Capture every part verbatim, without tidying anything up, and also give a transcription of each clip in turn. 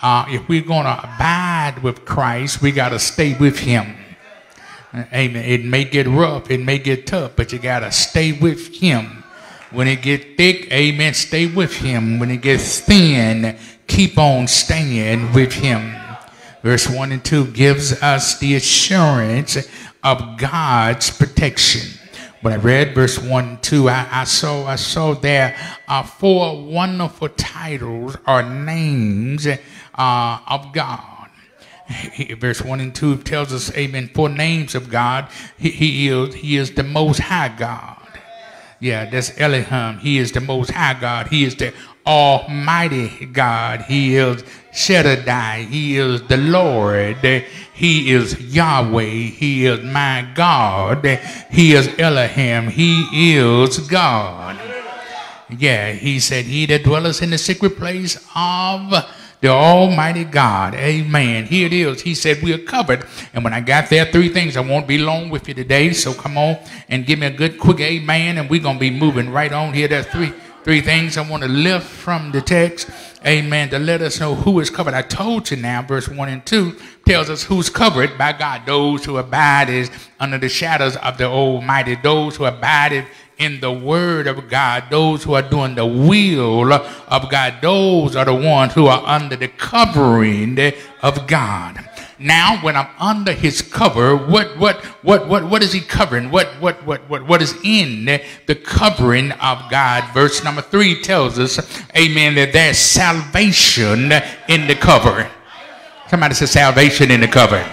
uh, if we're going to abide with Christ, we got to stay with him. Amen. It may get rough, it may get tough, but you got to stay with him. When it get thick, amen, stay with him. When it gets thin, keep on staying with him. Verse one and two gives us the assurance of God's protection. When I read verse one and two, I, I saw I saw there are four wonderful titles or names uh, of God. He, verse one and two tells us, amen, four names of God. He, he is he is the Most High God. Yeah, that's Elohim. He is the Most High God. He is the Almighty God. He is Shaddai. He is the Lord. He is Yahweh. He is my God. He is Elohim. He is God. Yeah, he said, he that dwelleth in the secret place of the Almighty God. Amen. Here it is. He said we are covered. And when I got there, three things. I won't be long with you today. So come on and give me a good quick amen. And we're going to be moving right on here. There's three three things I want to lift from the text. Amen. To let us know who is covered. I told you now, verse one and two tells us who's covered by God. Those who abide is under the shadows of the Almighty. Those who abide in the word of God, those who are doing the will of God, those are the ones who are under the covering of God. Now, when I'm under his cover, what what what what what is he covering? What what what what what is in the covering of God? Verse number three tells us, amen, that there's salvation in the cover. Somebody says salvation in the cover.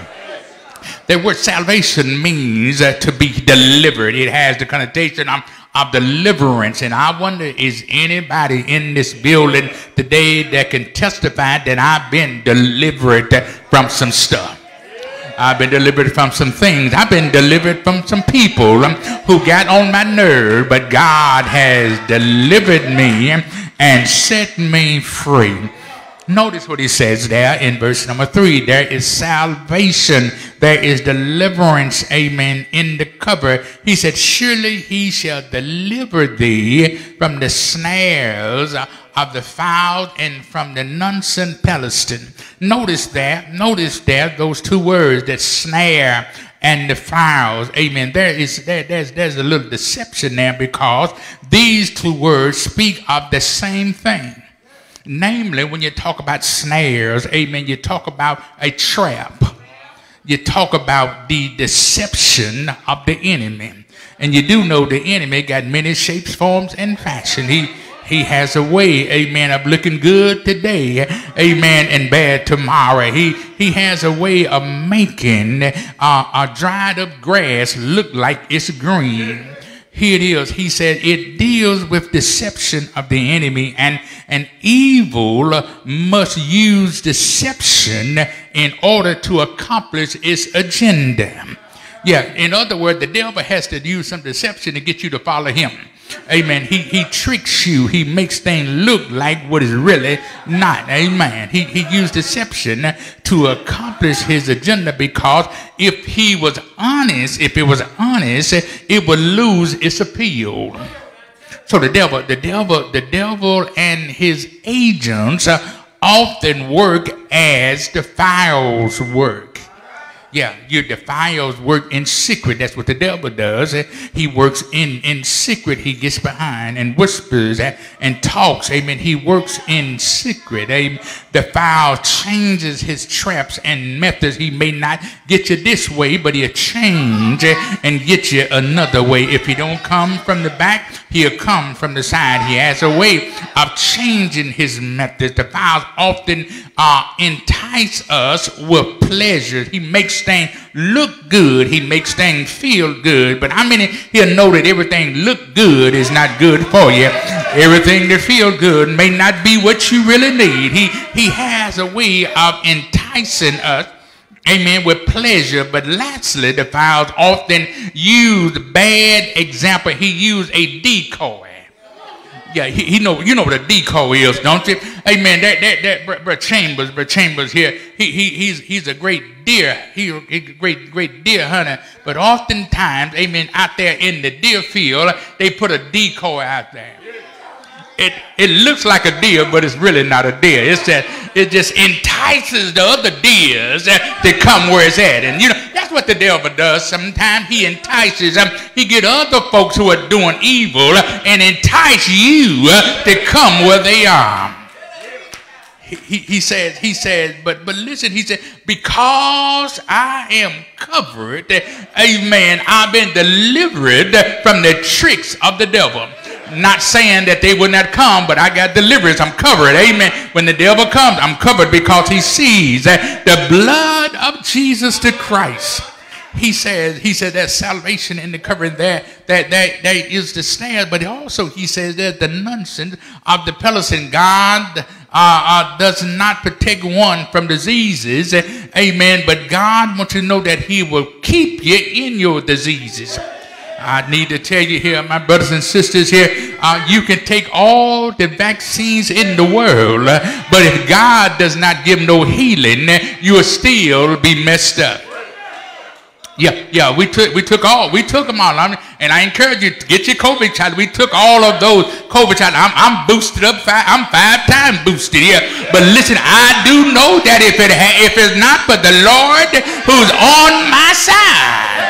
The word salvation means uh, to be delivered. It has the connotation of, of deliverance. And I wonder, is anybody in this building today that can testify that I've been delivered from some stuff? I've been delivered from some things. I've been delivered from some people um, who got on my nerve, but God has delivered me and set me free. Notice what he says there in verse number three. There is salvation. There is deliverance, amen, in the cover. He said, surely he shall deliver thee from the snares of the fowl and from the nonsense Palestine. Notice there, notice there, those two words, that snare and the fowls. Amen. There is there, there's there's a little deception there, because these two words speak of the same thing. Namely, when you talk about snares, amen, you talk about a trap. You talk about the deception of the enemy. And you do know the enemy got many shapes, forms, and fashion. He he has a way, amen, of looking good today, amen, and bad tomorrow. He he has a way of making uh, a dried up grass look like it's green. Here it is. He said it deals with deception of the enemy, and an evil must use deception in order to accomplish its agenda. Yeah, in other words, the devil has to use some deception to get you to follow him. Amen. He he tricks you. He makes things look like what is really not. Amen. He, he used deception to accomplish his agenda, because if he was honest, if it was honest, it would lose its appeal. So the devil, the devil, the devil and his agents often work as the files work. Yeah, your defiles work in secret. That's what the devil does. He works in, in secret. He gets behind and whispers and talks. Amen. He works in secret. Amen. The fowl changes his traps and methods. He may not get you this way, but he'll change and get you another way. If he don't come from the back, he'll come from the side. He has a way of changing his methods. The fowls often uh, entice us with pleasure. He makes things look good. He makes things feel good. But how many he'll know that everything look good is not good for you? Everything that feel good may not be what you really need. He, he has a way of enticing us, amen, with pleasure. But lastly, the fowls often use bad example. He used a decoy. Yeah, he, he know you know what a decoy is, don't you? Amen. That that that Brother Br Chambers, Brother Chambers here. He he he's he's a great deer. He, he's a great great deer hunter. But oftentimes, amen, out there in the deer field, they put a decoy out there. It, it looks like a deer, but it's really not a deer. It's that it just entices the other deers to come where it's at. And you know, that's what the devil does. Sometimes he entices them. He get other folks who are doing evil and entice you to come where they are. He, he, he says, he says, but but listen, he said, because I am covered, amen, I've been delivered from the tricks of the devil. Not saying that they would not come, but I got deliverance. I'm covered. Amen. When the devil comes, I'm covered because he sees that the blood of Jesus the Christ. He says, he said that salvation in the covering there, that, that, that is the snare, but also he says that the nonsense of the pelicillin. God uh, uh, does not protect one from diseases. Amen. But God wants you to know that he will keep you in your diseases. I need to tell you here, my brothers and sisters here, uh, you can take all the vaccines in the world, uh, but if God does not give no healing, you will still be messed up. Yeah, yeah, we took we took all we took them all, I mean, and I encourage you to get your COVID shot. We took all of those COVID shots. I'm I'm boosted up. Five, I'm five times boosted here. But listen, I do know that if it ha if it's not but the Lord who's on my side.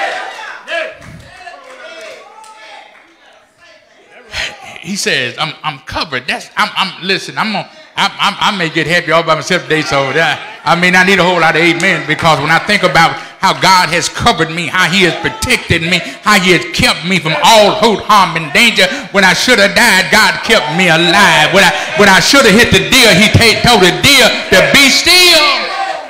He says, I'm, I'm covered. That's, I'm, I'm, listen, I'm on, I'm, I'm, I may get happy all by myself today, so that, I mean, I need a whole lot of amen, because when I think about how God has covered me, how he has protected me, how he has kept me from all hurt, harm, and danger. When I should have died, God kept me alive. When I, when I should have hit the deer, he told the deer to be still.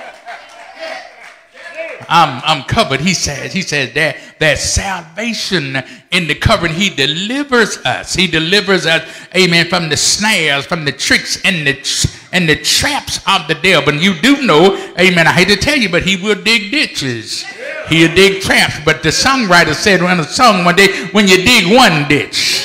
I'm, I'm covered. He says, he says that, that salvation in the covering, he delivers us. He delivers us, amen, from the snares, from the tricks and the, and the traps of the devil. And you do know, amen, I hate to tell you, but he will dig ditches. He'll dig traps. But the songwriter said in a song one day, when you dig one ditch,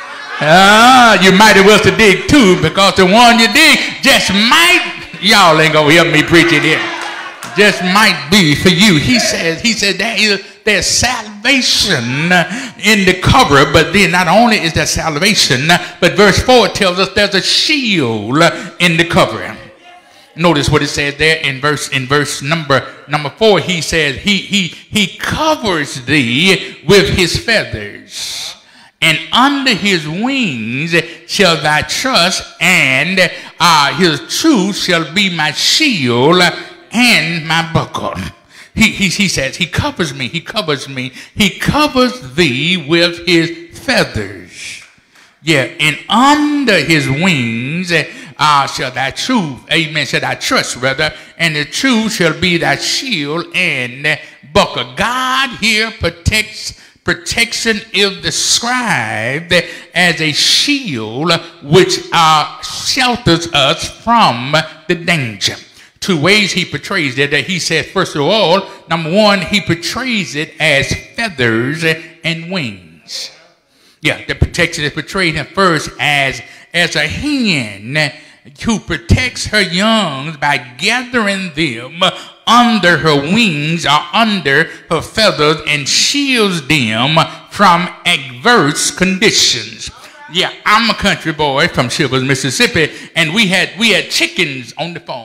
ah, you might as well to dig two, because the one you dig just might, y'all ain't gonna hear me preaching here, just might be for you. He says, he said there is there's salvation in the cover, but then not only is there salvation, but verse four tells us there's a shield in the cover. Notice what it says there in verse in verse number number four. He says he he he covers thee with his feathers, and under his wings shall thy trust, and uh, his truth shall be my shield and my buckle. He, he, he says, he covers me, he covers me, he covers thee with his feathers. Yeah, and under his wings uh, shall thy truth, amen, shall thy trust, rather, and the truth shall be thy shield and buckle. God here protects, protection is described as a shield which uh, shelters us from the danger. Two ways he portrays it. That he says, first of all, number one, he portrays it as feathers and wings. Yeah, the protection is portrayed him first as, as a hen who protects her young by gathering them under her wings or under her feathers and shields them from adverse conditions. Yeah, I'm a country boy from Shivers, Mississippi, and we had we had chickens on the farm.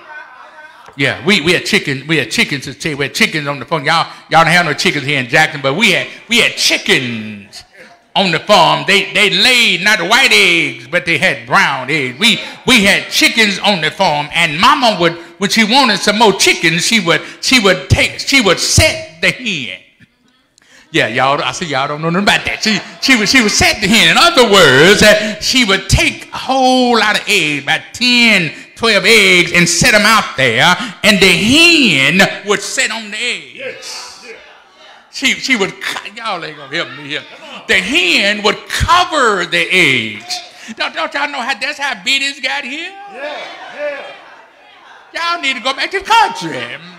Yeah, we, we had chickens. We had chickens to say we had chickens on the farm. Y'all y'all don't have no chickens here in Jackson, but we had we had chickens on the farm. They they laid not white eggs, but they had brown eggs. We we had chickens on the farm, and Mama would, when she wanted some more chickens, she would she would take she would set the hen. Yeah, y'all. I see y'all don't know nothing about that. She she would she would set the hen. In other words, uh, she would take a whole lot of eggs, about ten, twelve eggs, and set them out there, and the hen would sit on the eggs. Yes. She she would, y'all ain't gonna help me here. The hen would cover the eggs. Don't, don't y'all know how that's how Biddy's got here? Yeah, yeah. Y'all need to go back to the country.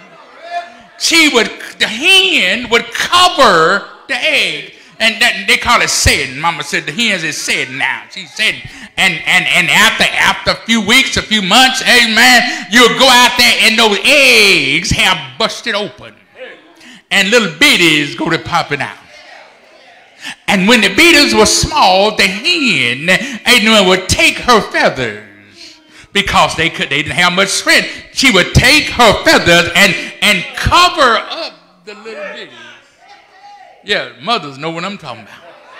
She would, the hen would cover the egg. And that, they call it setting. Mama said the hens is setting now. She's setting. And, and, and after, after a few weeks, a few months, amen, you'll go out there and those eggs have busted open. And little bitties go to popping out. And when the beetles were small, the hen, amen, would take her feathers. Because they could, they didn't have much strength. She would take her feathers and, and cover up the little bitties. Yeah, mothers know what I'm talking about.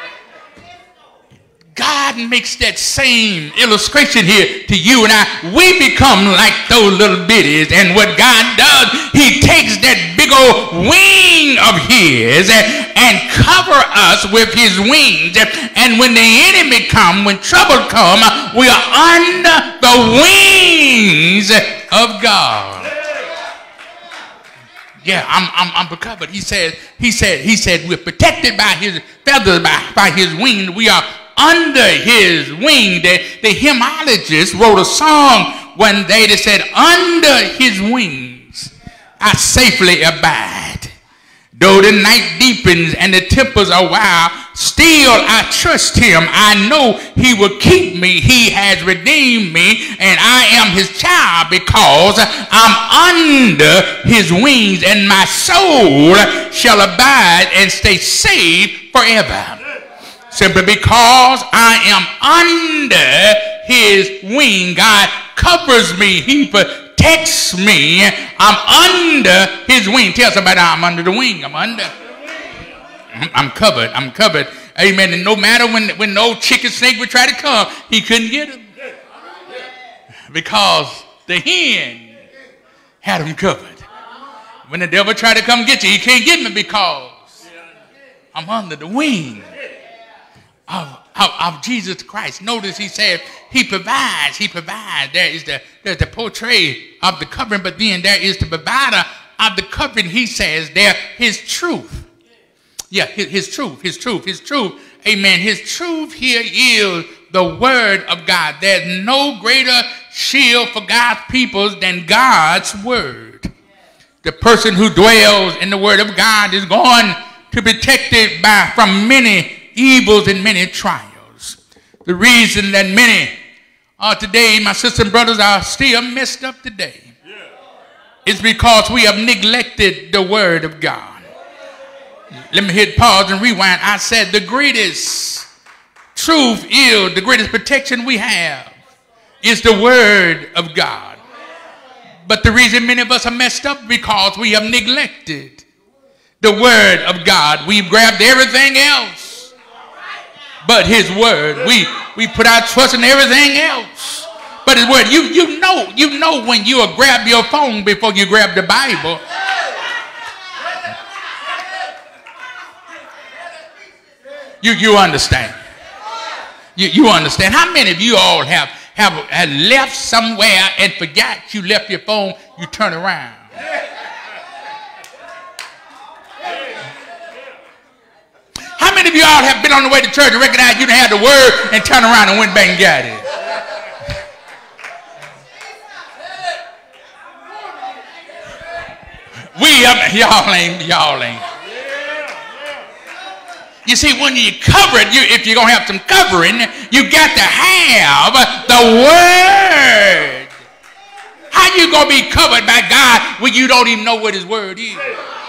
God makes that same illustration here to you and I. We become like those little bitties. And what God does, he takes that big old wing of his and, and cover us with his wings. And when the enemy come, when trouble come, we are under the wings of God. Yeah, I'm, I'm, I'm covered. He said, he said, he said, we're protected by his feathers, by, by his wings. We are under his wing. The, the hymnologist wrote a song one day that said, under his wings I safely abide. Though the night deepens and the tempers are wild, still I trust him. I know he will keep me. He has redeemed me, and I am his child because I'm under his wings, and my soul shall abide and stay safe forever. Simply because I am under his wing. God covers me. He protects me. I'm under his wing. Tell somebody I'm under the wing. I'm under. I'm covered. I'm covered. Amen. And no matter when, when no chicken snake would try to come, he couldn't get him. Because the hen had him covered. When the devil tried to come get you, he can't get me because I'm under the wing Of, of, of Jesus Christ. Notice he said he provides, he provides. There is the, there's the portray of the covering, but then there is the provider of the covering. He says there his truth. Yeah, his, his truth, his truth, his truth. Amen. His truth here is the word of God. There's no greater shield for God's people than God's word. The person who dwells in the word of God is going to be protected by from many evils and many trials. The reason that many are today, my sisters and brothers, are still messed up today is because we have neglected the word of God. Let me hit pause and rewind. I said the greatest truth is, the greatest protection we have is the word of God. But the reason many of us are messed up because we have neglected the word of God. We've grabbed everything else but his word. We we put our trust in everything else but his word. You you know you know when you will grab your phone before you grab the Bible. You you understand? You you understand? How many of you all have have, have left somewhere and forgot you left your phone? You turn around. How many of you all have been on the way to church and recognized you didn't have the word and turned around and went back and got it? We, um, y'all ain't, y'all ain't. You see, when you cover it, you, if you're going to have some covering, you got to have the word. How you going to be covered by God when you don't even know what his word is?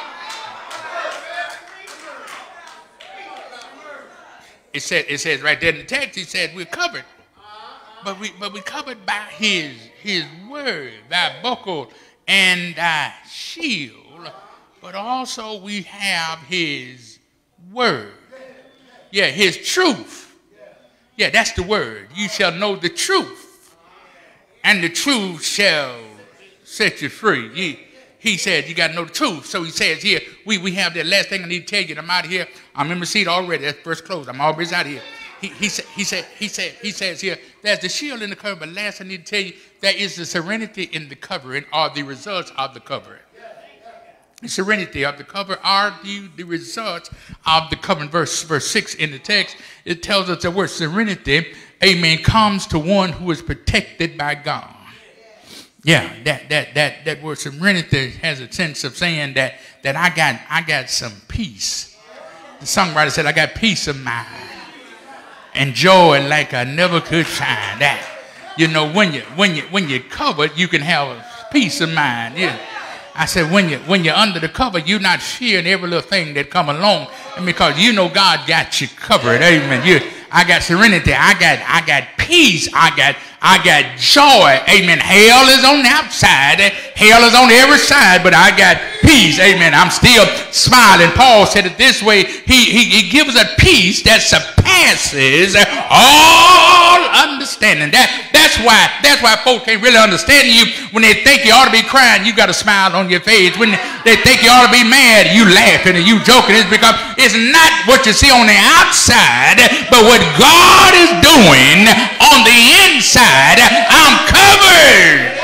It said, it says right there in the text, he said we're covered. But we but we covered by his his word, thy buckle and thy shield. But also we have his word. Yeah, his truth. Yeah, that's the word. You shall know the truth, and the truth shall set you free. He, he said you got to know the truth. So he says here, we, we have that last thing I need to tell you. I'm out of here. I'm in my seat already. That's first close. I'm always out of here. He, he, said, he, said, he, said, he says here, there's the shield in the cover, but last I need to tell you, there is the serenity in the covering, or the results of the covering. The serenity of the cover are the, the results of the covering. Verse, verse six in the text, it tells us the word serenity, amen, comes to one who is protected by God. Yeah, that that that that word serenity has a sense of saying that that I got I got some peace. The songwriter said, I got peace of mind and joy like I never could find. That, you know, when you when you when you're covered, you can have a peace of mind. Yeah. I said, when, you, when you're under the cover, you're not fearing every little thing that come along. And because you know God got you covered. Amen. You, I got serenity. I got, I got peace. I got, I got joy. Amen. Hell is on the outside. Hell is on every side, but I got peace. Amen. I'm still smiling. Paul said it this way. He, he, he gives a peace that surpasses all understanding. That, that's why, that's why folks can't really understand you. When they think you ought to be crying, you got a smile on your face. When they think you ought to be mad, you laughing and you joking. It's because it's not what you see on the outside, but what God is doing on the inside. I'm covered.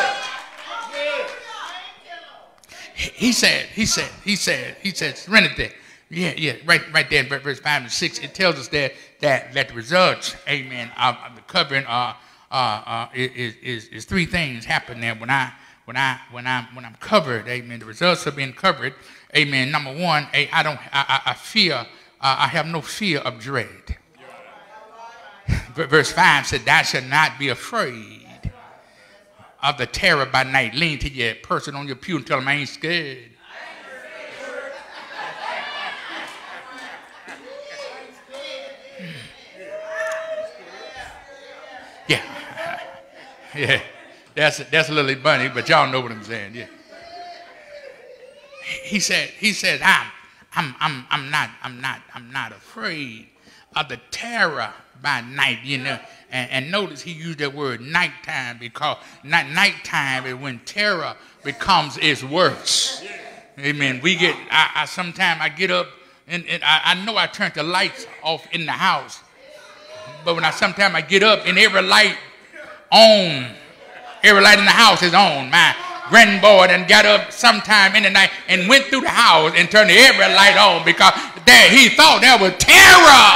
He said, he said, he said, he said, serenity. Yeah, yeah, right, right there in verse five and six, it tells us that that that the results, amen, of, of the covering are uh, uh, is, is is three things happen there when I when I when I when I'm covered, amen. The results of being covered, amen. Number one, I don't I, I, I fear uh, I have no fear of dread. Verse five said, "Thou shalt not be afraid of the terror by night." Lean to your person on your pew and tell them, "I ain't scared." Yeah, yeah, that's that's a little bunny, but y'all know what I'm saying. Yeah. He said, he said, I'm, I'm, I'm, I'm not, I'm not, I'm not afraid of the terror by night. You know, and, and notice he used that word nighttime because night nighttime is when terror becomes its worst. Amen. We get, I, I sometimes I get up and, and I, I know I turned the lights off in the house. But when I sometimes I get up and every light on, every light in the house is on. My grandboy and got up sometime in the night and went through the house and turned every light on because there he thought there was terror.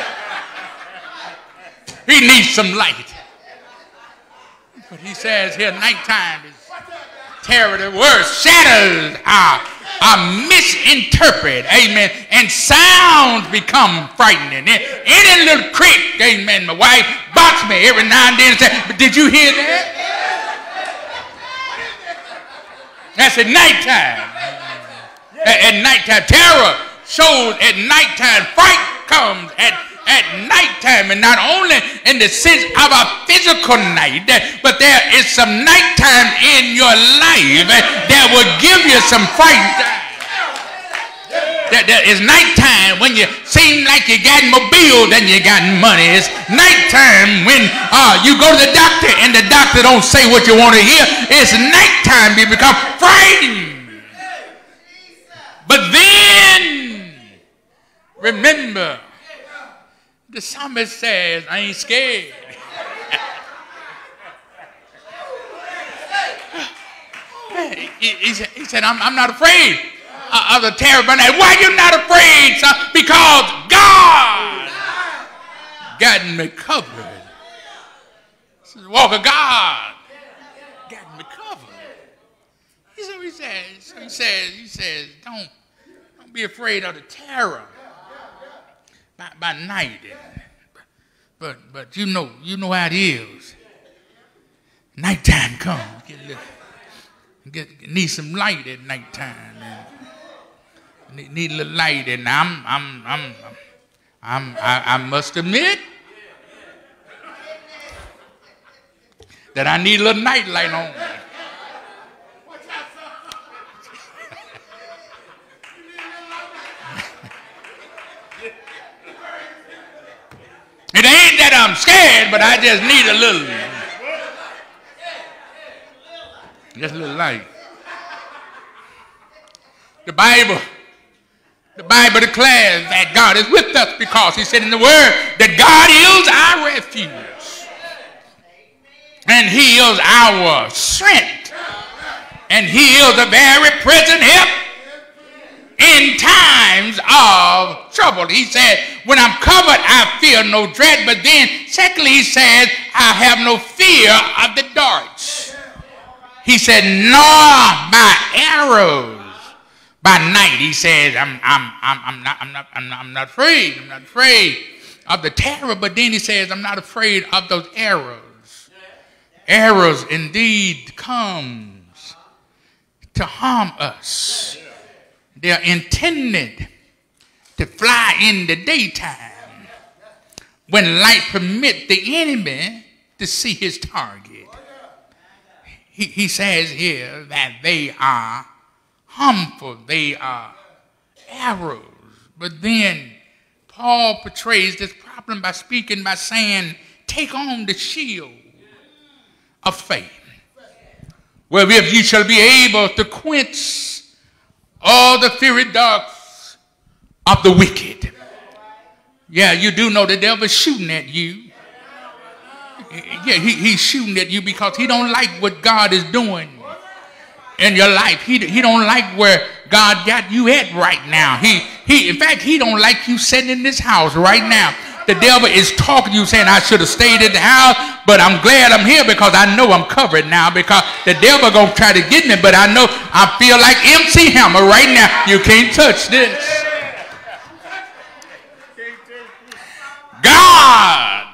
He needs some light. But he says here nighttime is terror, the worst. Shadows are are misinterpreted, amen, and sounds become frightening. Any little creak, amen, my wife boxed me every now and then and said, "But did you hear that?" That's at nighttime. At, at nighttime, terror shows at nighttime. Fright comes at at nighttime, and not only in the sense of a physical night, but there is some nighttime in your life that will give you some fright. There, there is nighttime when you seem like you got mobile than you got money. It's nighttime when uh, you go to the doctor and the doctor don't say what you want to hear. It's nighttime you become frightened. But then remember, the psalmist says, "I ain't scared." he, he, said, he said, I'm, I'm not afraid of the terror by night. Why you not afraid, son? Because God got me covered. This is the walk of God. Got me covered. He said, he says, he says, he says, don't, don't be afraid of the terror by, by night. But but you know, you know how it is. Nighttime comes. Get a little, get, need some light at nighttime. Need, need a little light, and I'm I'm I'm I'm I, I must admit that I need a little night light on. It ain't that I'm scared, but I just need a little, just a little light. The Bible, the Bible declares that God is with us because he said in the word that God is our refuge and he is our strength and he is a very present help in times of trouble. He said, when I'm covered, I fear no dread. But then, secondly, he says, I have no fear of the darts. He said, nor by arrows by night. He says, I'm, I'm, I'm, I'm, not, I'm, not, I'm, not, I'm not afraid. I'm not afraid of the terror. But then he says, I'm not afraid of those arrows. Arrows indeed comes to harm us. They're intended to fly in the daytime when light permits the enemy to see his target. He, he says here that they are harmful, they are arrows. But then Paul portrays this problem by speaking, by saying, take on the shield of faith, wherewith you shall be able to quench all the fiery darts of the wicked. Yeah, you do know the devil's shooting at you. Yeah, he, he's shooting at you because he don't like what God is doing in your life. He, he don't like where God got you at right now. He, he, in fact, he don't like you sitting in this house right now. The devil is talking to you saying, I should have stayed at the house, but I'm glad I'm here because I know I'm covered now, because the devil going to try to get me, but I know I feel like M C Hammer right now. You can't touch this. God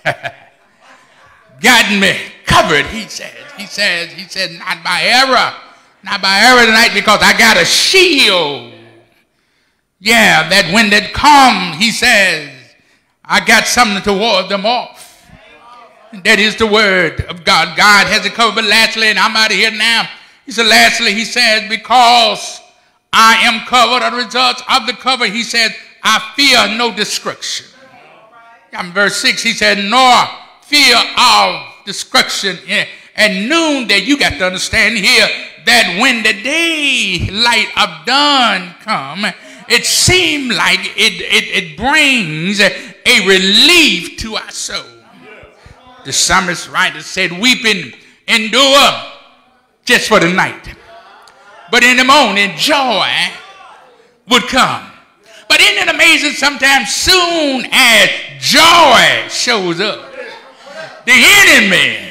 got me covered, he says. He says, he said, not by error, not by error tonight, because I got a shield. Yeah, that when they come, he says, I got something to ward them off. That is the word of God. God has it covered. But lastly, and I'm out of here now. He said, lastly, he says, because I am covered, the results of the cover, he said, I fear no destruction. In verse six, he said, nor fear of destruction. And noonday, you got to understand here that when the daylight of dawn come, it seems like it, it, it brings a relief to our soul. The psalmist writer said, weeping endure just for the night, but in the morning joy would come. But isn't it amazing sometimes soon as joy shows up, the enemy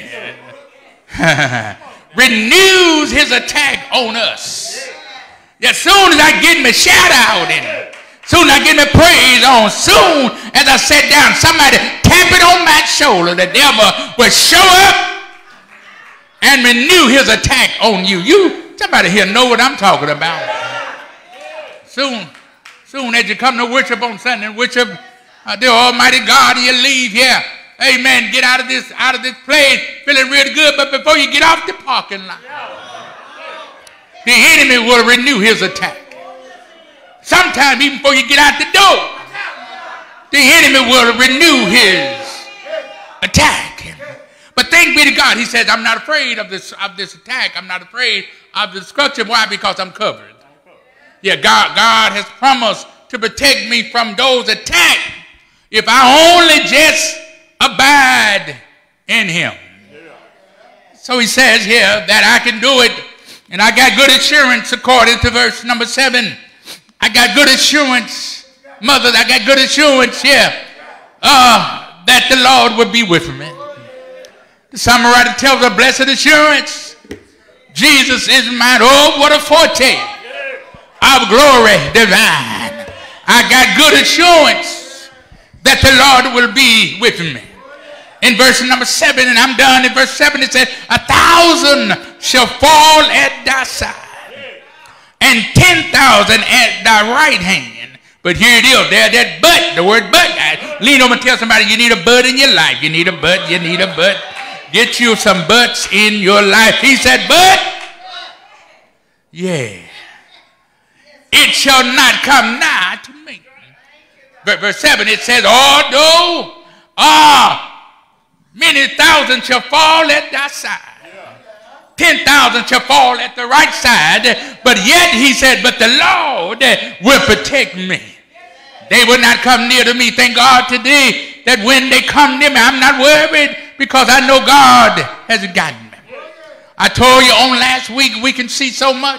renews his attack on us. As soon as I get my shout out in, soon as I get my praise on, soon as I sit down, somebody tap it on my shoulder, the devil will show up and renew his attack on you. You, somebody here know what I'm talking about. Soon, soon as you come to worship on Sunday and worship uh, the Almighty God, and you leave here, amen, get out of this, out of this place feeling really good, but before you get off the parking lot, the enemy will renew his attack. Sometimes even before you get out the door, the enemy will renew his attack. But thanks be to God, he says, I'm not afraid of this, of this attack. I'm not afraid of the destruction. Why? Because I'm covered. Yeah, God, God has promised to protect me from those attacks if I only just abide in him. So he says here that I can do it, and I got good assurance according to verse number seven. I got good assurance, mother, I got good assurance here uh, that the Lord will be with me. The psalm writer tells a blessed assurance, Jesus is mine. Oh, what a foretaste of glory divine. I got good assurance that the Lord will be with me. In verse number seven, and I'm done. In verse seven, it says, a thousand shall fall at thy side, and ten thousand at thy right hand. But here it is, there that but, the word but. I lean over and tell somebody you need a but in your life. You need a but, you need a but. Get you some buts in your life. He said, but, yeah, it shall not come nigh to me. But verse seven, it says, although ah, many thousands shall fall at thy side, ten thousand shall fall at the right side, but yet he said, but the Lord will protect me. They will not come near to me. Thank God today that when they come near me, I'm not worried because I know God has gotten me. I told you on last week, we can see so much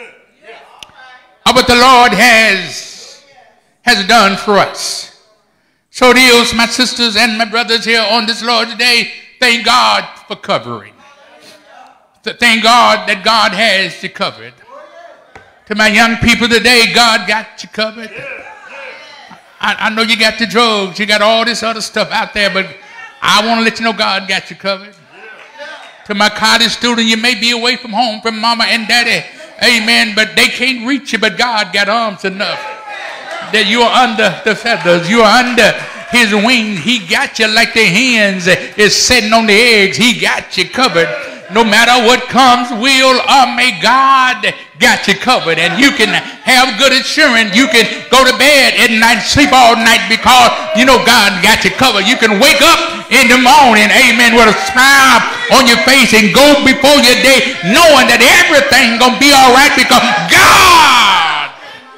of what the Lord has, has done for us. So it is, my sisters and my brothers here on this Lord's Day, thank God for covering. Thank God that God has you covered. To my young people today, God got you covered. I, I know you got the drugs, you got all this other stuff out there, but I want to let you know God got you covered. To my college student, you may be away from home, from mama and daddy. Amen. But they can't reach you, but God got arms enough that you're under the feathers. You're under his wings. He got you like the hens is sitting on the eggs. He got you covered. No matter what comes, will or may, God got you covered. And you can have good assurance. You can go to bed at night, sleep all night, because you know God got you covered. You can wake up in the morning, amen, with a smile on your face and go before your day knowing that everything going to be all right because God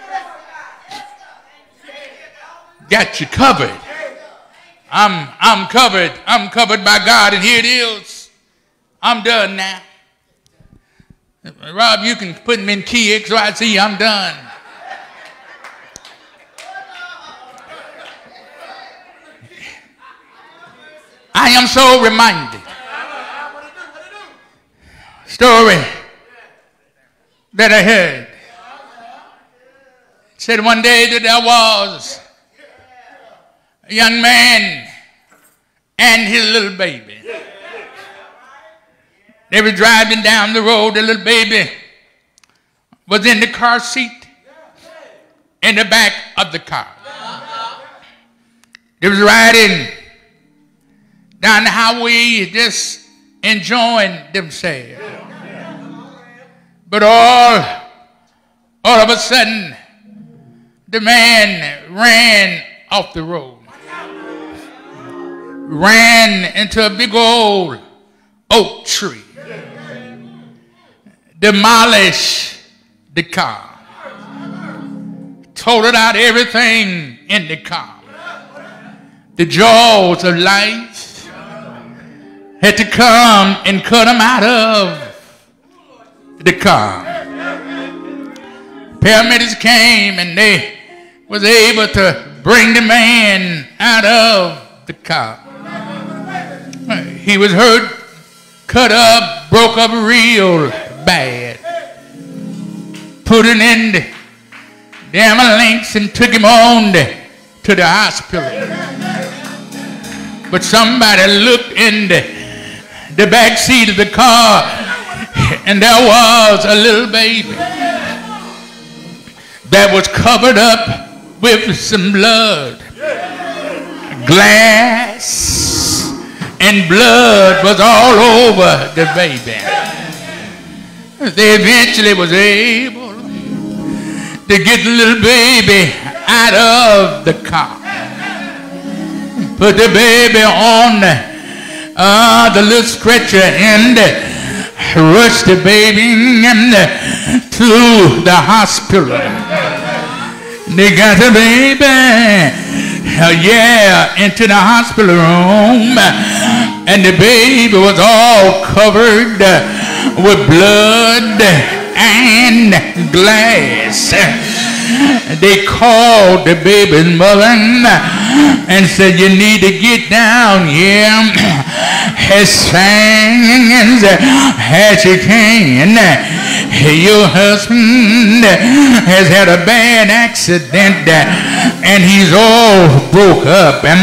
got you covered. I'm, I'm covered. I'm covered by God, and here it is. I'm done now. Rob, you can put me in key X Y Z. I'm done. I am so reminded. Story that I heard. It said one day that there was a young man and his little baby. They were driving down the road. The little baby was in the car seat in the back of the car. They was riding down the highway just enjoying themselves. But all, all of a sudden, the man ran off the road. Ran into a big old oak tree. Demolished the car. Totaled out everything in the car. The jaws of life had to come and cut him out of the car. Paramedics came and they was able to bring the man out of the car. He was hurt, cut up, broke up real bad. Put it in the, the ambulance and took him on the, to the hospital. But somebody looked in the, the back seat of the car and there was a little baby that was covered up with some blood. Glass and blood was all over the baby. They eventually was able to get the little baby out of the car. Put the baby on the, uh, the little stretcher and rushed the baby to the hospital. They got the baby Uh, yeah, into the hospital room, and the baby was all covered with blood and glass. They called the baby's mother and said, you need to get down here as fast as you can. Your husband has had a bad accident and he's all broke up, and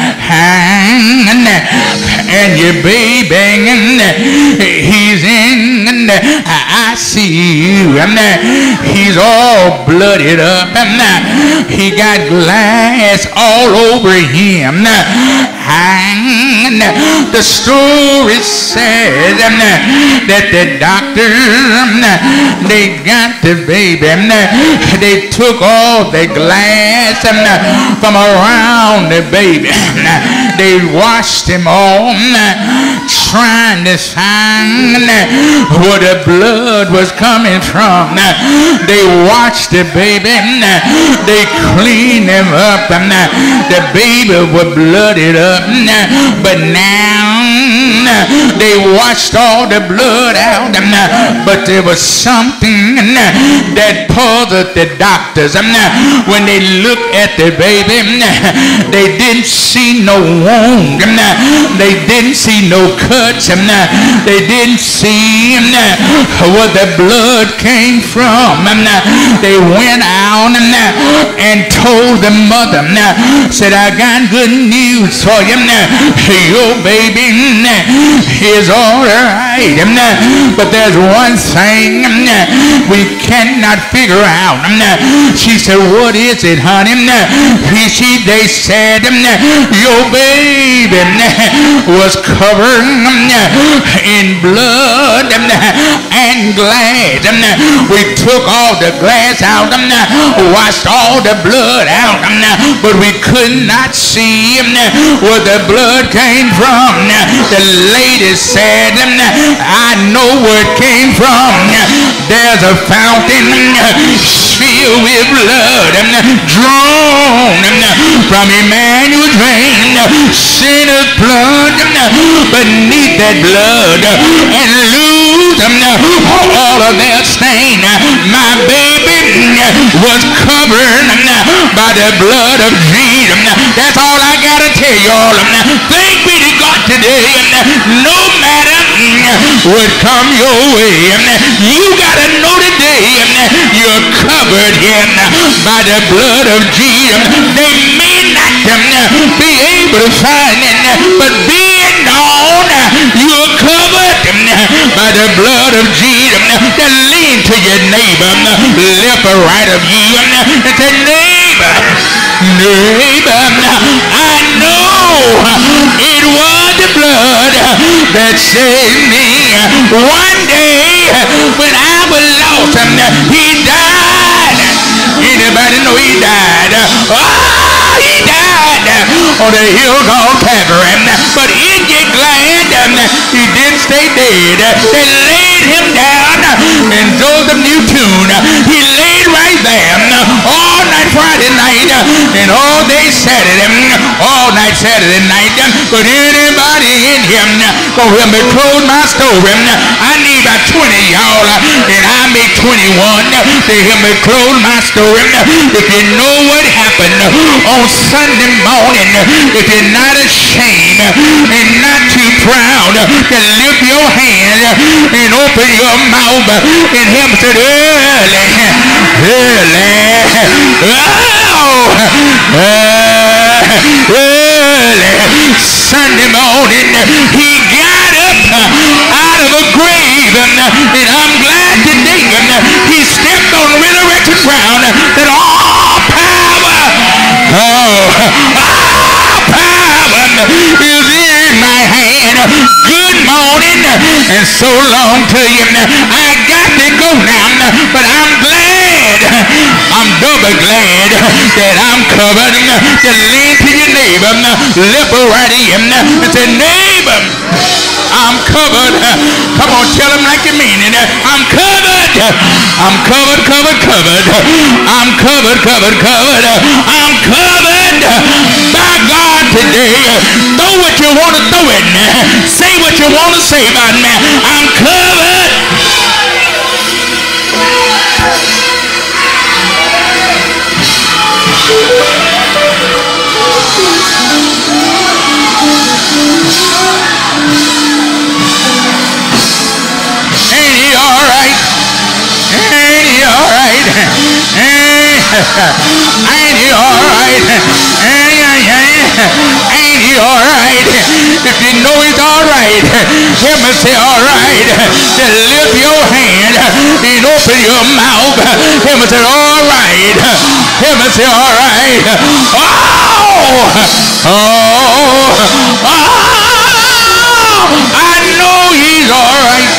and your baby, he's in I C U, and he's all blooded up, and he got glass all over him. And the story says that the doctor, they got the baby, they took all the glass from around the baby. They washed him all, trying to find where the blood was coming from. They washed the baby, they cleaned him up, the baby was blooded up. But now they washed all the blood out, but there was something that puzzled the doctors. When they looked at the baby, they didn't see no wound, they didn't see no cuts, they didn't see where the blood came from. They went out and told the mother, said, I got good news for you. Your baby is all right. But there's one thing we cannot figure out. She said, what is it, honey? He, she, they said, your baby was covered in blood and glass. We took all the glass out, washed all the blood out, but we could not see where the blood came from. The lady said, I know where it came from. There's a fountain filled with blood drawn from Emmanuel's vein. Sinner's blood beneath that blood and lose all of their stain. My baby was covered by the blood of Jesus. That's all I gotta tell y'all. Thank be to God today. No matter what come your way, you gotta know today you're covered here by the blood of Jesus. They may not be able to find it, but being known you're covered by the blood of Jesus. Then lean to your neighbor, left or right of you, and say, neighbor, neighbor, I know it was the blood that saved me. One day when I was lost, he died. Anybody know he died? Oh, he died on the hill called Calvary. But isn't you glad he didn't stay dead? They laid him down in Joseph Newton. He laid right there all night Friday night and all day Saturday, all night Saturday night. But anybody in him go help me close my story. I need about twenty y'all, and I make twenty-one to help me close my story. If you know what happened on Sunday morning, if you're not ashamed and not too proud to lift your hand and open your mouth and help us early, early, oh, uh, early Sunday morning, he got up out of a grave, and I'm glad today he stepped on the resurrection ground that all power, oh, all power is in my hand. Good morning and so long to you. I got to go now, but I'm glad, I'm double glad that I'm covered. To lean to your neighbor, lip right in, and say, neighbor, I'm covered. Come on, tell him like you mean it. I'm covered. I'm covered, covered, covered. I'm covered, covered, covered. I'm covered by God today. Throw what you want to throw in. Say what you want to say about me. I'm covered. Ain't he all right? Ain't he all right? Ain't, ain't he all right? Ain't, ain't, ain't he all right? If you know he's all right, hear me say all right. Then lift your hand and open your mouth. Hear me say all right. Hear me say all right. Oh, oh, oh, I know he's all right.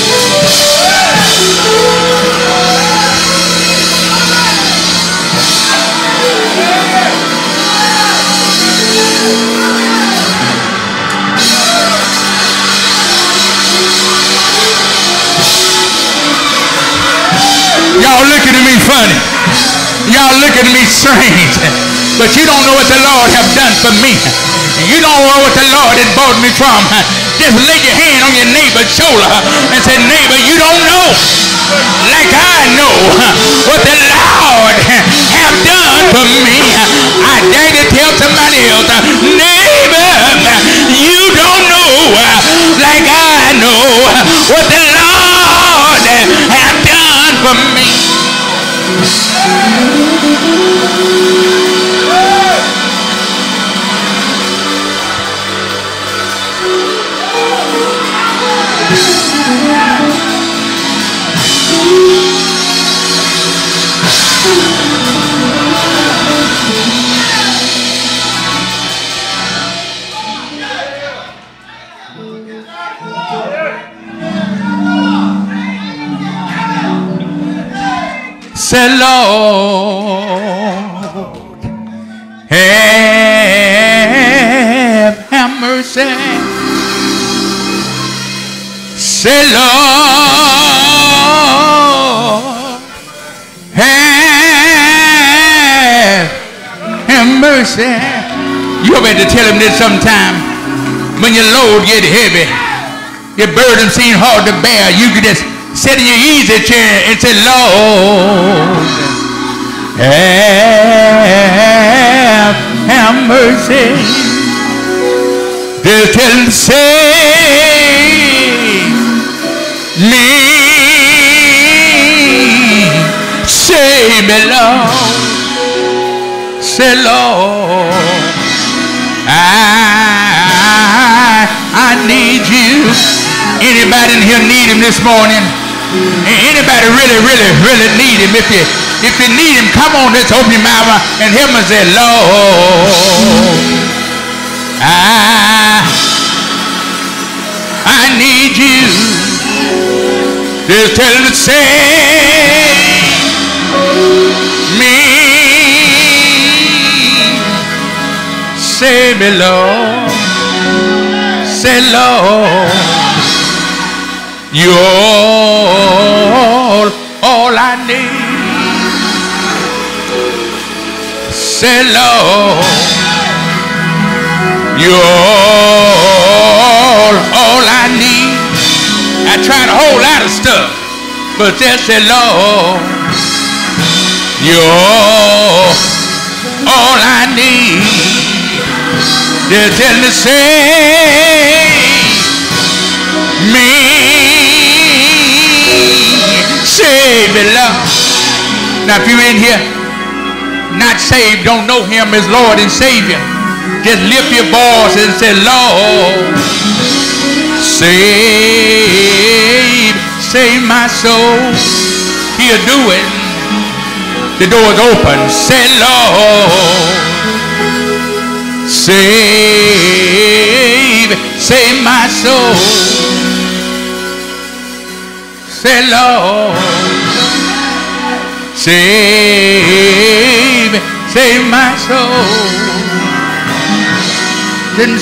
Y'all looking at me funny. Y'all looking at me strange. But you don't know what the Lord have done for me. You don't know what the Lord has brought me from. Just lay your hand on your neighbor's shoulder and say, neighbor, you don't know like I know what the Lord have done for me. I dare to tell somebody else, neighbor, you don't know like I know what the Lord have done for me. Say, Lord, have, have mercy. Say, Lord, have, have mercy. You better tell him this sometime. When your load get heavy, your burden seems hard to bear, you can just sit in your easy chair and say, Lord, have, have mercy. Just tell him, save me, save me, Lord. Say, Lord, I, I need you. Anybody in here need him this morning? Anybody really, really, really need him? If you, if you need him, come on, let's open your mouth and help him say, Lord, I, I need you. Just tell him to save me. Save me, Lord. Say, Lord, you're all, all I need. Say, Lord, you're all, all I need. I tried a whole lot of stuff, but just say, Lord, you're all I need. Just tell me, save me, save me, Lord. Now, if you're in here not saved, don't know him as Lord and Savior, just lift your voice and say, Lord, save, save my soul. He'll do it. The door is open. Say, Lord, save, save my soul. Say, Lord, save, save my soul. Then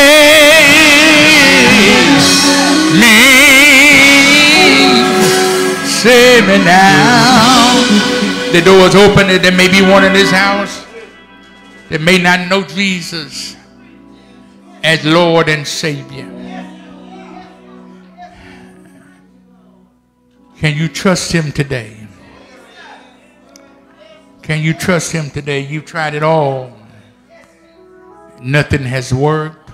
save me, save me now. The door is open. There may be one in this house that may not know Jesus as Lord and Savior. Can you trust him today? Can you trust him today? You've tried it all. Nothing has worked.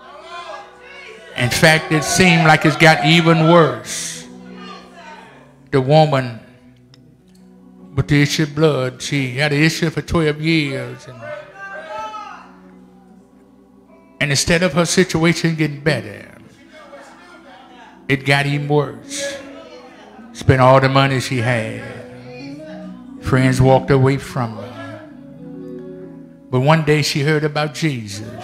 In fact, it seemed like it's got even worse. The woman with the issue of blood, she had an issue for twelve years. And And instead of her situation getting better, it got even worse. Spent all the money she had. Friends walked away from her. But one day she heard about Jesus.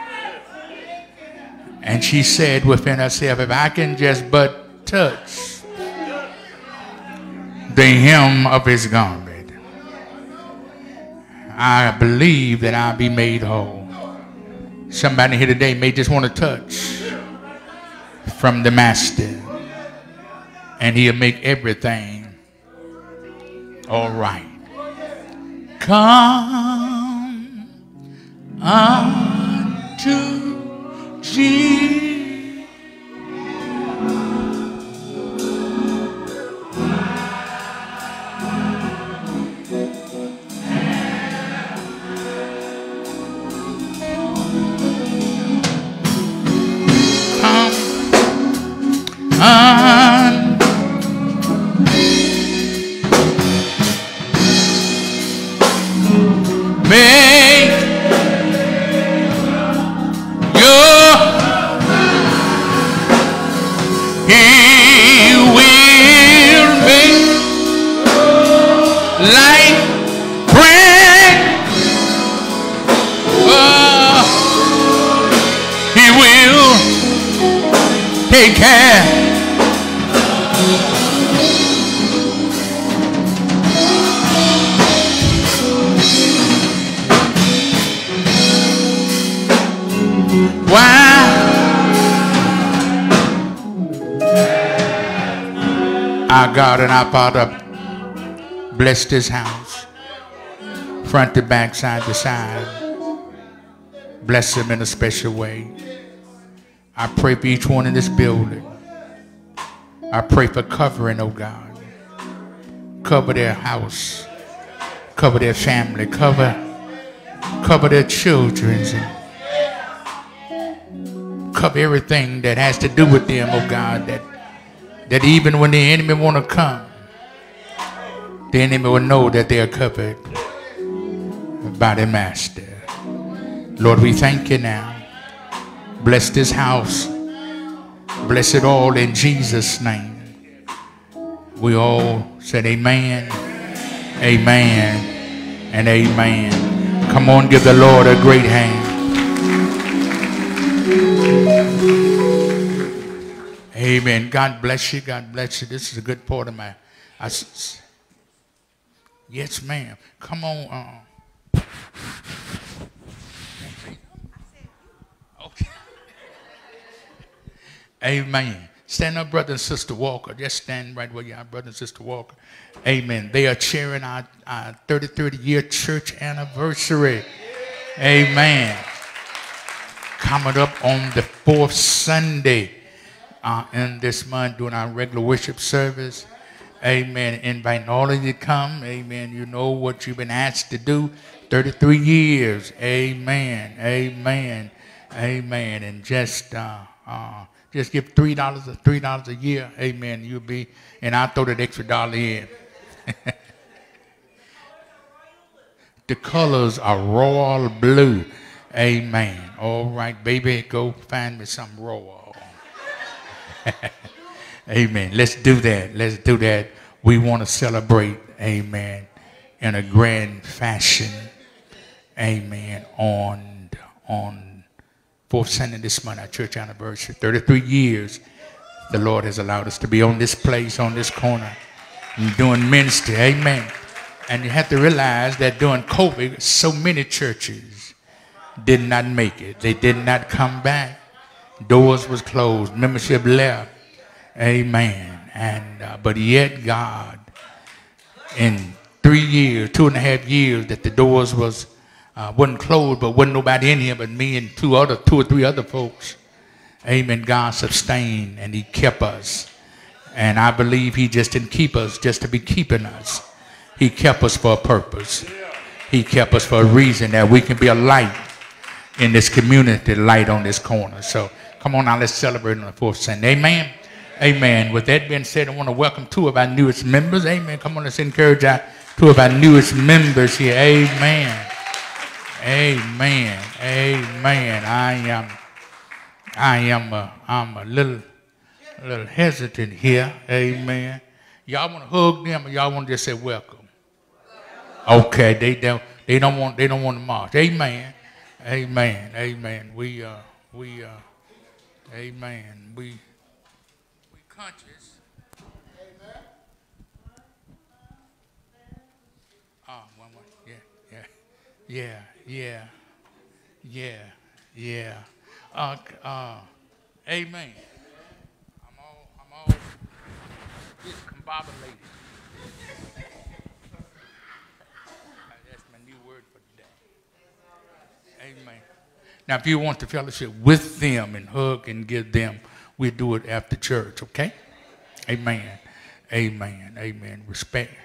And she said within herself, if I can just but touch the hem of his garment, I believe that I'll be made whole. Somebody here today may just want to touch from the Master, and he'll make everything all right. Come unto Jesus. On. Make your He will make life bring oh, He will take care. Our God and our Father, bless this house, front to back, side to side. Bless them in a special way. I pray for each one in this building. I pray for covering, oh God. Cover their house. Cover their family. Cover, cover their children. And cover everything that has to do with them, oh God. That, that even when the enemy want to come, the enemy will know that they are covered by the Master. Lord, we thank you now. Bless this house. Bless it all in Jesus' name. We all said amen, amen, and amen. Come on, give the Lord a great hand. Amen. God bless you. God bless you. This is a good part of my... I, yes, ma'am. Come on. Uh, okay. Amen. Stand up, brother and sister Walker. Just stand right where you are, brother and sister Walker. Amen. They are cheering our, our thirty-third year church anniversary. Amen. Coming up on the fourth Sunday uh, in this month during our regular worship service. Amen. Inviting all of you to come. Amen. You know what you've been asked to do. thirty-three years. Amen. Amen. Amen. And just... Uh, uh, Just give three dollars or three dollars a year. Amen. You'll be, and I'll throw that extra dollar in. The colors are royal blue. Amen. All right, baby, go find me some royal. Amen. Let's do that. Let's do that. We want to celebrate, amen, in a grand fashion. Amen. On, on. Fourth Sunday this month, our church anniversary, thirty-three years, the Lord has allowed us to be on this place, on this corner, and doing ministry. Amen. And you have to realize that during COVID, so many churches did not make it. They did not come back. Doors was closed. Membership left. Amen. And uh, but yet God, in three years, two and a half years that the doors was Uh, wasn't closed, but wasn't nobody in here but me and two other, two or three other folks. Amen. God sustained and he kept us. And I believe he just didn't keep us just to be keeping us. He kept us for a purpose. He kept us for a reason that we can be a light in this community, light on this corner. So come on now, let's celebrate on the fourth Sunday. Amen. Amen. With that being said, I want to welcome two of our newest members. Amen. Come on, let's encourage our two of our newest members here. Amen. Amen. Amen. I am, I am, a, I'm a little, a little hesitant here. Amen. Y'all want to hug them, or y'all want to just say welcome? Okay. They don't. They don't want. They don't want to march. Amen. Amen. Amen. We, uh, we, uh, amen. We, we conscious. Amen. Ah, one more. Yeah. Yeah. Yeah. Yeah, yeah, yeah. Uh, uh, amen. I'm all, I'm all discombobulated. That's my new word for today. Amen. Now, if you want to fellowship with them and hug and give them, we'll do it after church, okay? Amen. Amen. Amen. Respect.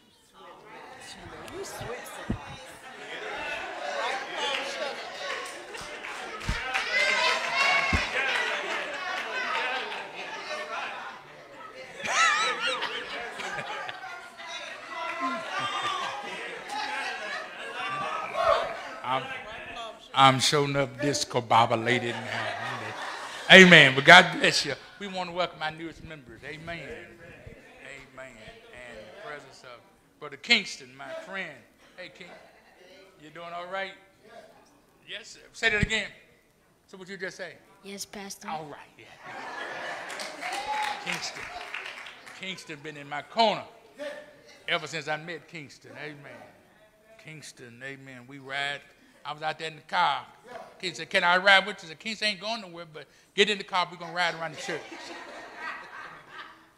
I'm, I'm showing up discombobulated now. Amen. But God bless you. We want to welcome our newest members. Amen. Amen. And the presence of Brother Kingston, my friend. Hey, King. You doing all right? Yes, sir. Say that again. So what you just say? Yes, Pastor. All right. Yeah. Kingston. Kingston been in my corner ever since I met Kingston. Amen. Kingston, amen. We ride. I was out there in the car. Kingston said, can I ride with you? I said, Kingston ain't going nowhere, but get in the car. We're going to ride around the church.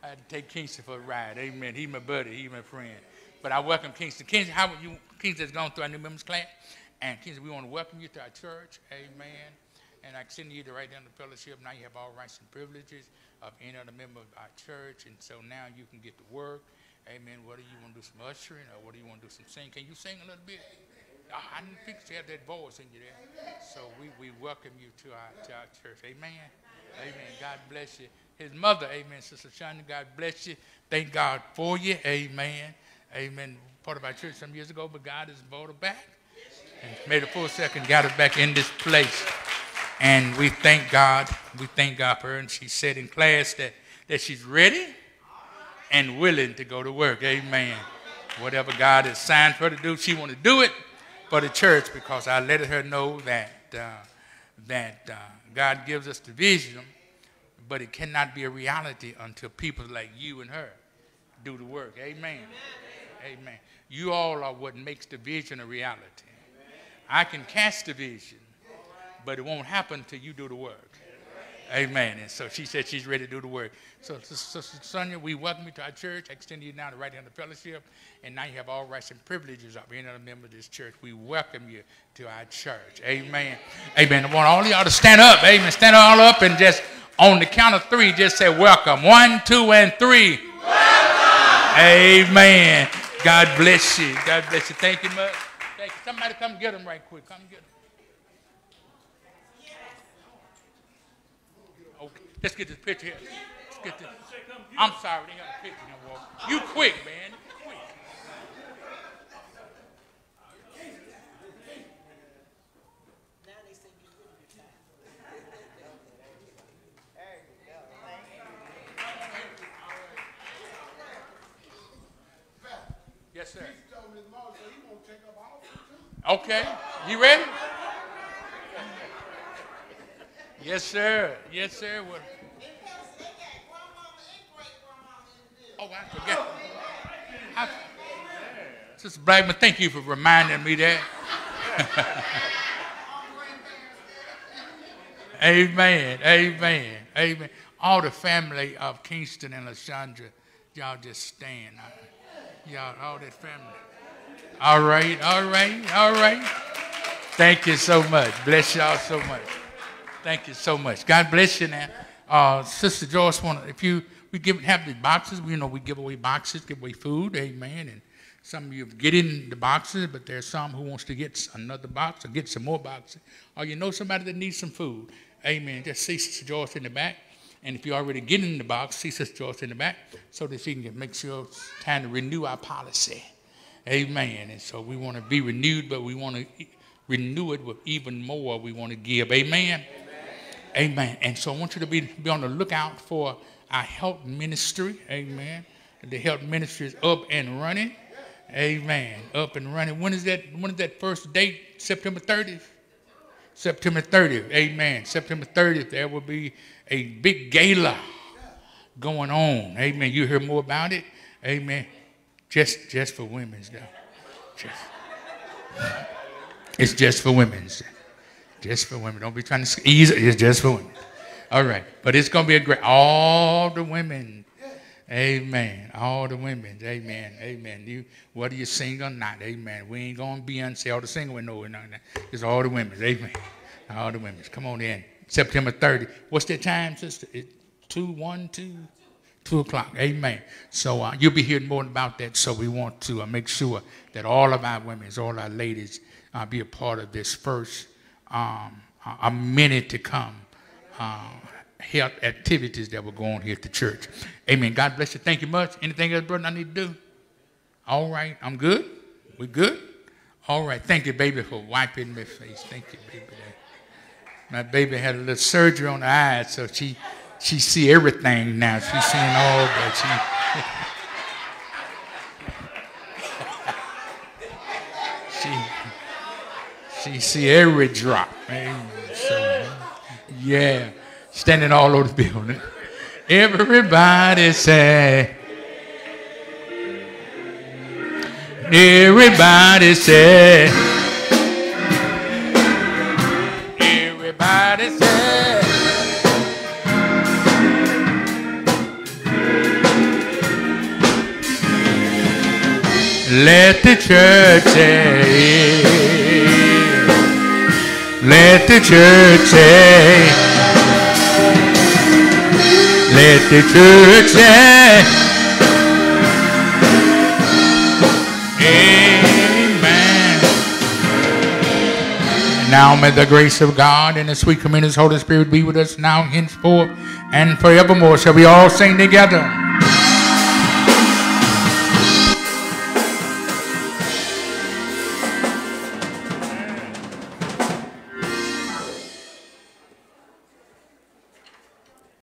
I had to take Kingston for a ride. Amen. He's my buddy. He's my friend. But I welcome Kingston. Kingston, how you? Kingston's gone through our new members class. And Kingston, we want to welcome you to our church. Amen. And I send you to right down the fellowship. Now you have all rights and privileges of any other member of our church. And so now you can get to work. Amen. What do you want to do, some ushering, or what do you want to do, some singing? Can you sing a little bit? Oh, I didn't think you had that voice in you there. So we, we welcome you to our, to our church. Amen. Amen. God bless you. His mother, amen, Sister Shania, God bless you. Thank God for you. Amen. Amen. Part of our church some years ago, but God has brought her back. And made a full second, got her back in this place. And we thank God. We thank God for her. And she said in class that, that she's ready and willing to go to work. Amen. Whatever God has signed for her to do, she want to do it for the church, because I let her know that uh, that uh, God gives us the vision, but it cannot be a reality until people like you and her do the work. Amen. Amen. Amen. You all are what makes the vision a reality. I can cast the vision, but it won't happen until you do the work. Amen. And so she said she's ready to do the work. So, Sister Sonia, we welcome you to our church. I extend you now to right hand of fellowship. And now you have all rights and privileges of being a member of this church. We welcome you to our church. Amen. Amen. I want all of y'all to stand up. Amen. Stand all up and just on the count of three, just say welcome. One, two, and three. Welcome. Amen. God bless you. God bless you. Thank you much. Thank you. Somebody come get them right quick. Come get them. Okay. Let's get this picture here. Let's get this. I'm sorry. They got a picture here. You quick, man. Quick. Yes, sir. Okay. You ready? Yes, sir. Yes, sir. What? Oh, I forget. I, Sister Blackman, thank you for reminding me that. Amen. Amen. Amen. All the family of Kingston and LaShondra, y'all just stand. Y'all, all that family. All right, all right, all right. Thank you so much. Bless y'all so much. Thank you so much. God bless you now. Uh, Sister Joyce, wanna, if you we give have the boxes, we you know we give away boxes, give away food, amen. And some of you get in the boxes, but there's some who wants to get another box or get some more boxes. Or you know somebody that needs some food, amen. Just see Sister Joyce in the back. And if you're already getting in the box, see Sister Joyce in the back so that she can make sure it's time to renew our policy. Amen. And so we want to be renewed, but we want to renew it with even more we want to give. Amen. Amen. Amen. And so I want you to be, be on the lookout for our health ministry. Amen. The health ministry is up and running. Amen. Up and running. When is that? When is that first date? September thirtieth? September thirtieth. Amen. September thirtieth, there will be a big gala going on. Amen. You hear more about it? Amen. Just just for women's though. Just, it's just for women's. Just for women. Don't be trying to ease it. It's just for women. All right. But it's going to be a great, all the women. Amen. All the women. Amen. Amen. You, whether you're single or not. Amen. We ain't going to be and say all the single women. No, no, no. It's all the women. Amen. All the women. Come on in. September thirtieth. What's that time, sister? It, two, one, two? Two o'clock. Amen. So uh, you'll be hearing more about that. So we want to uh, make sure that all of our women, all our ladies, uh, be a part of this first um, a minute to come uh, health activities that will go on here at the church. Amen. God bless you. Thank you much. Anything else, brother, I need to do? All right. I'm good. We good? All right. Thank you, baby, for wiping my face. Thank you, baby. My baby had a little surgery on the eyes, so she she see everything now. She's seeing all, but she she she see every drop. Amen. So, yeah, standing all over the building. Everybody say. Everybody say. Everybody say. Let the church say. Let the church say. Let the church say. Amen. Now may the grace of God and the sweet communion of the Holy Spirit be with us now, henceforth, and forevermore. Shall we all sing together?